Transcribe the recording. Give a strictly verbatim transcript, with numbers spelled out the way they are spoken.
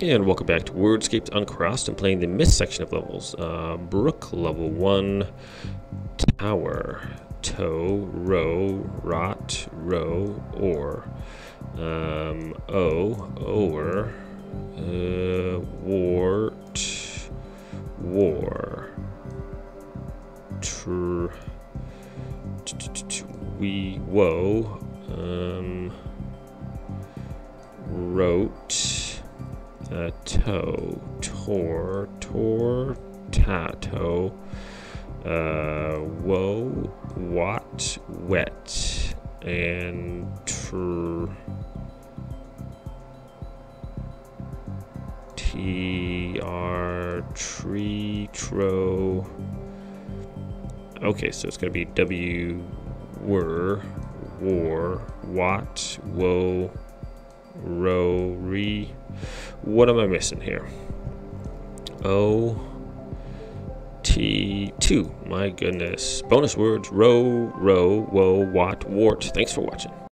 And welcome back to WORDSCAPES Uncrossed. I'm playing the Miss section of levels. Uh, Brook level one, tower, toe, row, rot, row, or, um, o, ower, uh, wart, war, tr, we, woe, um, wrote, Uh, toe, tor, tor, tato, uh, woe, wat, wet, and tr, t, r, tree, tro. Okay, so it's gonna be w, were, war, wat, woe, row, re. What am I missing here? O, T, two. My goodness. Bonus words, row, row, woe, wat, wart. Thanks for watching.